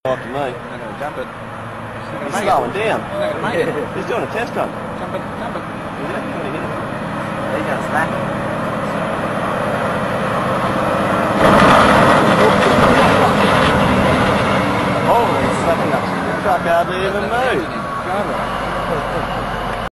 Off to me. I'm not going to jump it. He's slowing down. He's not going to make it. He's doing a test run. Jump it, jump it. He's going to hit it. He's going to smack it. Holy fucking, that truck hardly even moved. Driver.